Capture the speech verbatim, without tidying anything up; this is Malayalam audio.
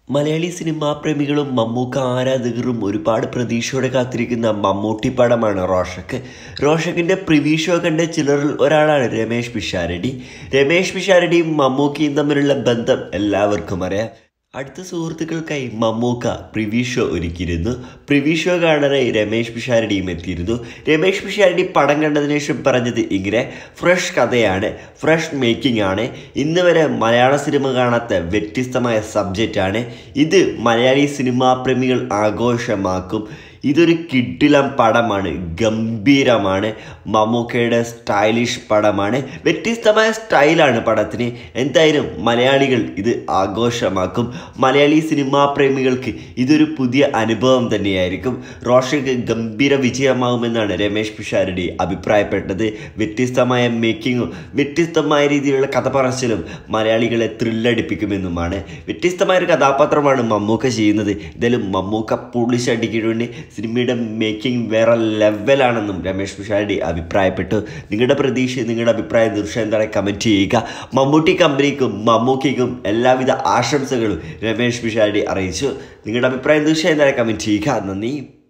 മലയാളി സിനിമാ പ്രേമികളും മമ്മൂക്ക ആരാധകരും ഒരുപാട് പ്രതീക്ഷയോടെ കാത്തിരിക്കുന്ന മമ്മൂട്ടി പടമാണ് റോഷക്ക്. റോഷക്കിൻ്റെ പ്രിവ്യൂ ഷോ കണ്ട ചിലരിൽ ഒരാളാണ് രമേഷ് പിഷാരടി. രമേഷ് പിഷാരടിയും മമ്മൂക്കയും തമ്മിലുള്ള ബന്ധം എല്ലാവർക്കും അറിയാം. അടുത്ത സുഹൃത്തുക്കൾക്കായി മമ്മൂക്ക പ്രിവ്യൂ ഷോ ഒരുക്കിയിരുന്നു. പ്രിവ്യൂ ഷോ കാണാനായി രമേഷ് പിഷാരടിയും എത്തിയിരുന്നു. രമേഷ് പിഷാരടി പടം കണ്ടതിന് ശേഷം പറഞ്ഞത് ഇങ്ങനെ: ഫ്രഷ് കഥയാണ്, ഫ്രഷ് മേക്കിംഗ് ആണ്, ഇന്ന് വരെ മലയാള സിനിമ കാണാത്ത വ്യത്യസ്തമായ സബ്ജക്റ്റാണ്. ഇത് മലയാളി സിനിമാ പ്രേമികൾ ആഘോഷമാക്കും. ഇതൊരു കിടിലം പടമാണ്, ഗംഭീരമാണ്, മമ്മൂക്കയുടെ സ്റ്റൈലിഷ് പടമാണ്, വ്യത്യസ്തമായ സ്റ്റൈലാണ് പടത്തിന്. എന്തായാലും മലയാളികൾ ഇത് ആഘോഷമാക്കും. മലയാളി സിനിമാ പ്രേമികൾക്ക് ഇതൊരു പുതിയ അനുഭവം തന്നെയായിരിക്കും. റോഷക്ക് ഗംഭീര വിജയമാകുമെന്നാണ് രമേഷ് പിഷാരടി അഭിപ്രായപ്പെട്ടത്. വ്യത്യസ്തമായ മേക്കിങ്ങും വ്യത്യസ്തമായ രീതിയിലുള്ള കഥ പറച്ചിലും മലയാളികളെ ത്രില്ലടിപ്പിക്കുമെന്നുമാണ്. വ്യത്യസ്തമായൊരു കഥാപാത്രമാണ് മമ്മൂക്ക ചെയ്യുന്നത്. എന്തായാലും മമ്മൂക്ക പോളിഷടിക്കാൻ വേണ്ടി സിനിമയുടെ മേക്കിംഗ് വേറെ ലെവലാണെന്നും രമേഷ് പിഷാരടി അഭിപ്രായപ്പെട്ടു. നിങ്ങളുടെ പ്രതീക്ഷ, നിങ്ങളുടെ അഭിപ്രായം തീർച്ചയായും എന്താണ് കമൻറ്റ് ചെയ്യുക. മമ്മൂട്ടി കമ്പനിക്കും മമ്മൂക്കയ്ക്കും എല്ലാവിധ ആശംസകളും രമേഷ് പിഷാരടി അറിയിച്ചു. നിങ്ങളുടെ അഭിപ്രായം തീർച്ചയായും എന്താണ് കമൻറ്റ് ചെയ്യുക. നന്ദി.